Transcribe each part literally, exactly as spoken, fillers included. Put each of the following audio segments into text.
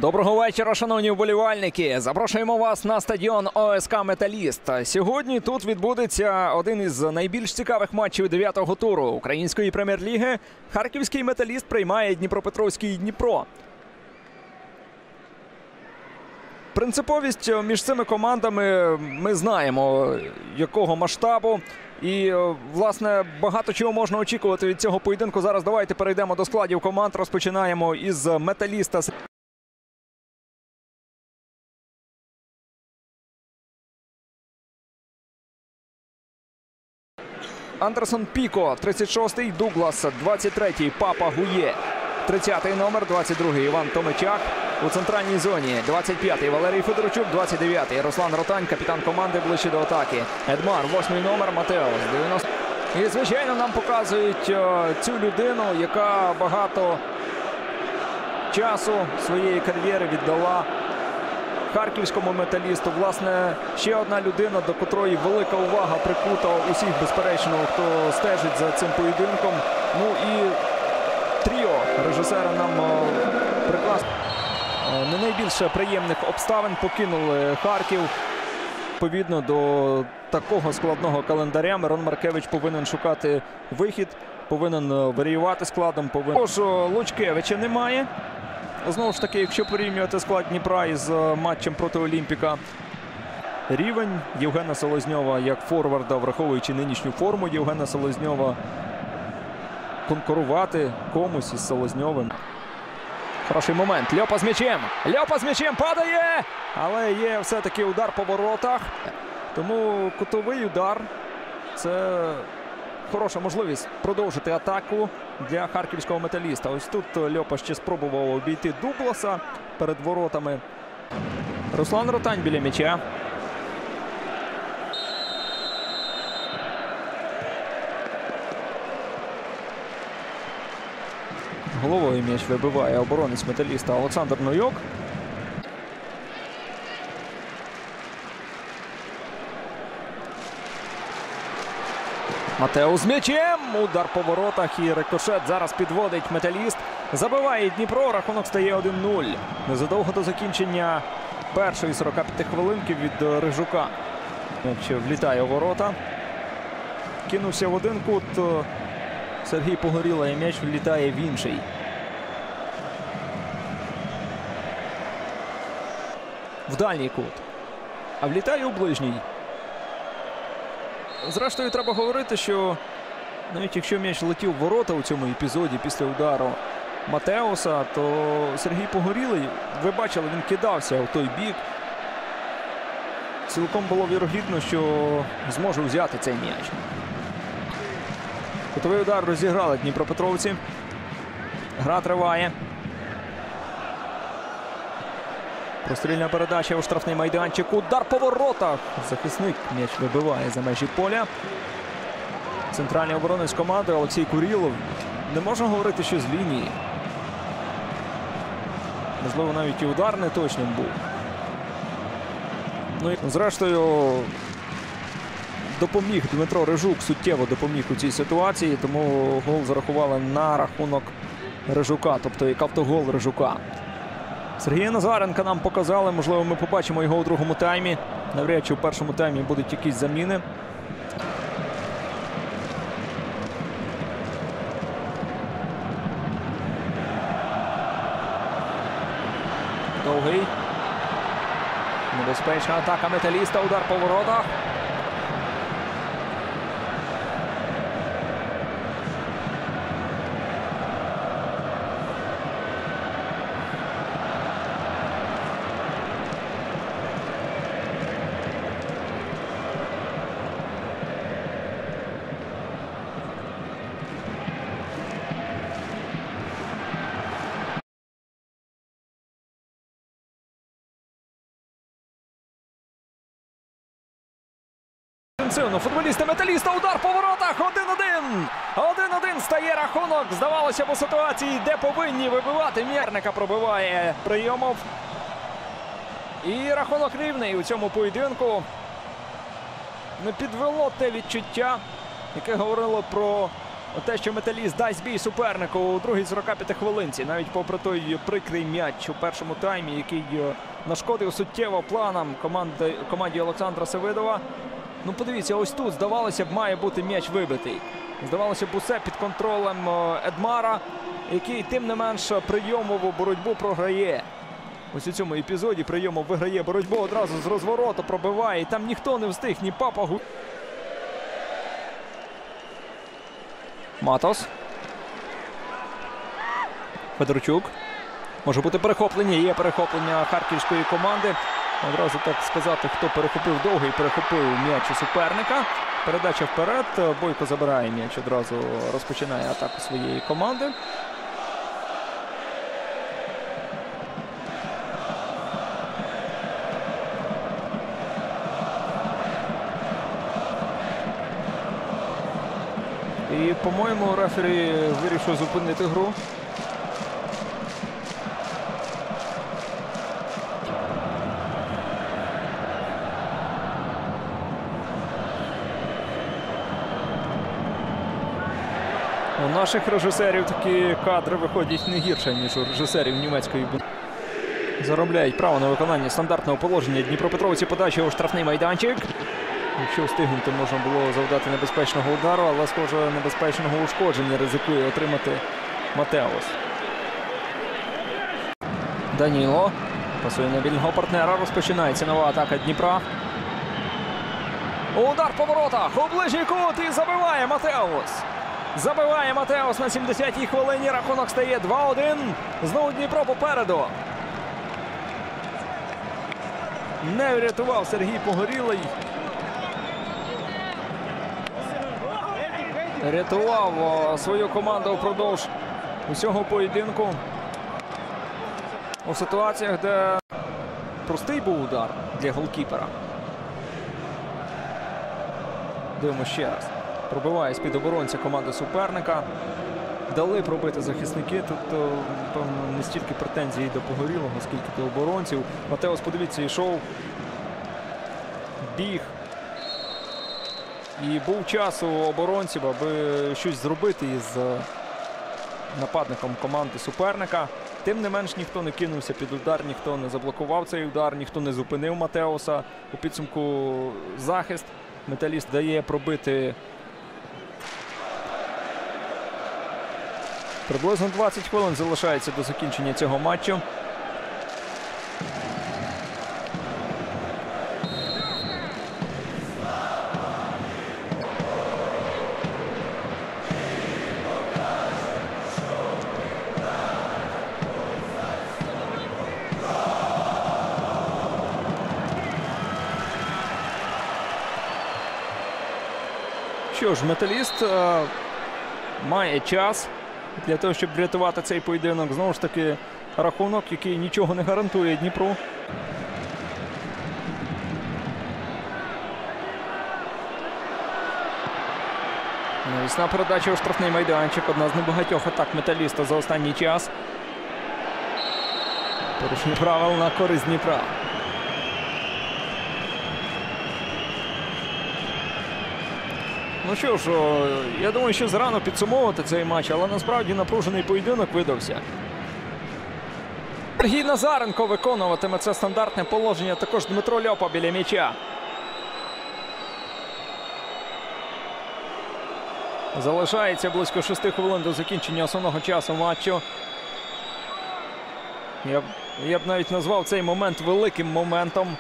Доброго вечора, шановні вболівальники. Запрошуємо вас на стадіон О С К «Металіст». Сьогодні тут відбудеться один із найбільш цікавих матчів дев'ятого туру Української прем'єр-ліги. Харківський «Металіст» приймає Дніпропетровський «Дніпро». Принциповість між цими командами ми знаємо, якого масштабу. І, власне, багато чого можна очікувати від цього поєдинку. Зараз давайте перейдемо до складів команд. Розпочинаємо із «Металіста». Андерсон Піко, тридцять шостий, Дуглас, двадцять третій, Папа Гує, тридцятий номер, двадцять другий Іван Томичак. У центральній зоні двадцять п'ятий Валерій Федорчук, двадцять дев'ятий Руслан Ротань, капітан команди, ближче до атаки. Едмар, восьмий номер, Матеос, дев'яносто. І, звичайно, нам показують о, цю людину, яка багато часу своєї кар'єри віддала харківському «Металісту». Власне, ще одна людина, до котрої велика увага прикута усіх, безперечно, хто стежить за цим поєдинком. Ну і тріо режисера нам о, прекрасно. Не найбільше приємних обставин покинули Харків. Відповідно до такого складного календаря Мирон Маркевич повинен шукати вихід, повинен варіювати складом. Повинен... Тож Лучкевича немає. Знову ж таки, якщо порівнювати склад Дніпра із матчем проти Олімпіка, рівень Євгена Селезньова як форварда, враховуючи нинішню форму Євгена Селезньова, конкурувати комусь із Селезньовим. Хороший момент. Льопа з м'ячем. Льопа з м'ячем падає! Але є все-таки удар по воротах. Тому кутовий удар – це хороша можливість продовжити атаку для харківського «Металіста». Ось тут Льопа ще спробував обійти Дугласа перед воротами. Руслан Ротань біля м'яча. Головою м'яч вибиває оборонець «Металіста» Олександр Нойок. Матеус з м'ячем. Удар по воротах і рикошет зараз підводить «Металіст». Забиває Дніпро. Рахунок стає один нуль. Незадовго до закінчення першої сорока п'яти хвилинки від Рижука. М'яч влітає у ворота. Кинувся в один кут Сергій Погоріла і м'яч влітає в інший. В дальній кут. А влітає у ближній. Зрештою, треба говорити, що навіть якщо м'яч летів в ворота у цьому епізоді після удару Матеуса, то Сергій Погорілий, ви бачили, він кидався в той бік. Цілком було вірогідно, що зможе взяти цей м'яч. Кутовий удар розіграли дніпропетровці. Гра триває. Прострільна передача у штрафний майданчик. Удар по воротах. Захисник м'яч вибиває за межі поля. Центральний оборонець команди Олексій Курілов. Не можна говорити, що з лінії. Можливо, навіть і удар не точним був. Ну і зрештою допоміг Дмитро Рижук, суттєво допоміг у цій ситуації, тому гол зарахували на рахунок Рижука, тобто як автогол Рижука. Сергія Назаренка нам показали, можливо, ми побачимо його у другому таймі. Навряд чи у першому таймі будуть якісь заміни. Довгий. Небезпечна атака «Металіста», удар по воротах. Футболісти «Металіста», удар по воротах, один один. один один стає рахунок. Здавалося б, у ситуації, де повинні вибивати. М'ярника пробиває Прийомов. І рахунок рівний у цьому поєдинку. Не підвело те відчуття, яке говорило про те, що Металіст дасть бій супернику у другій сорок п'ятій хвилинці. Навіть попри той прикрий м'яч у першому таймі, який нашкодив суттєво планам команди, команді Олександра Севидова. Ну, подивіться, ось тут, здавалося б, має бути м'яч вибитий. Здавалося б, усе під контролем Едмара, який, тим не менш, прийомову боротьбу програє. Ось у цьому епізоді прийомов виграє боротьбу, одразу з розвороту пробиває. І там ніхто не встиг, ні Папа Гує. Матос. Федорчук. Може бути перехоплення. Є перехоплення харківської команди. Одразу так сказати, хто перехопив довго і перехопив м'яч у суперника. Передача вперед. Бойко забирає м'яч, одразу розпочинає атаку своєї команди. І, по-моєму, рефері вирішив зупинити гру. У наших режисерів такі кадри виходять не гірше, ніж у режисерів німецької бу. Заробляють право на виконання стандартного положення дніпропетровці. Подача у штрафний майданчик. Якщо встигнути, можна було завдати небезпечного удару, але, схоже, небезпечного ушкодження ризикує отримати Матеус. Даніло пасує на вільного партнера. Розпочинається нова атака Дніпра. Удар по воротах. У ближній кут і забиває Матеус. Забиває Матеус на сімдесятій хвилині. Рахунок стає два один. Знову Дніпро попереду. Не врятував Сергій Погорілий. Рятував свою команду впродовж усього поєдинку. У ситуаціях, де простий був удар для голкіпера. Дивимося ще раз. Пробиває з-під оборонця команди суперника. Дали пробити захисники. Тут, певно, не стільки претензій до Погорілого, скільки до оборонців. Матеус, подивіться, йшов, біг. І був час у оборонців, аби щось зробити із нападником команди суперника. Тим не менш, ніхто не кинувся під удар, ніхто не заблокував цей удар, ніхто не зупинив Матеуса. У підсумку захист. Металіст дає пробити приблизно двадцять хвилин залишається до закінчення цього матчу. Що ж, Металіст а, має час для того, щоб врятувати цей поєдинок. Знову ж таки, рахунок, який нічого не гарантує Дніпру. Навісна передача у штрафний майданчик. Одна з небагатьох атак Металіста за останній час. Порушення правил на користь Дніпра. Ну що ж, я думаю, що зарано підсумовувати цей матч, але насправді напружений поєдинок видався. Сергій Назаренко виконуватиме це стандартне положення, також Дмитро Льопа біля м'яча. Залишається близько шести хвилин до закінчення основного часу матчу. Я б, я б навіть назвав цей момент великим моментом.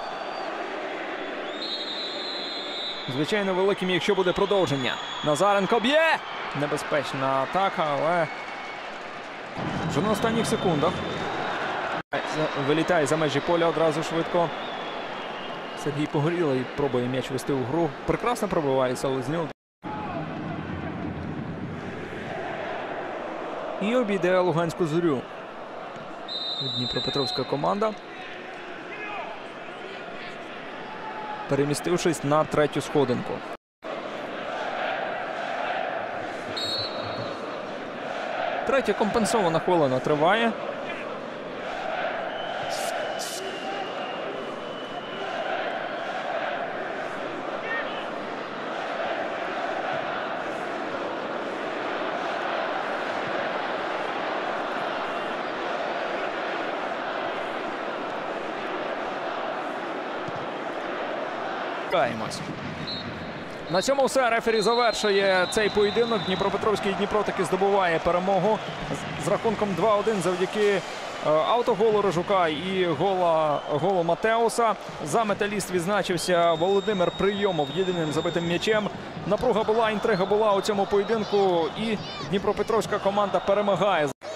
Звичайно, великим, якщо буде продовження. Назаренко б'є! Небезпечна атака, але вже на останніх секундах. Вилітає за межі поля одразу швидко. Сергій Погорілий пробує м'яч вести у гру. Прекрасно пробивається Лезнюк. І обійде Луганську Зорю. Дніпропетровська команда, перемістившись на третю сходинку. Третя компенсована хвилина триває. Каємось. На цьому все. Рефері завершує цей поєдинок. Дніпропетровський Дніпро таки здобуває перемогу з рахунком два один завдяки е, автоголу Рожука і гола, голу Матеуса. За Металіст відзначився Володимир Прийомов єдиним забитим м'ячем. Напруга була, інтрига була у цьому поєдинку, і дніпропетровська команда перемагає.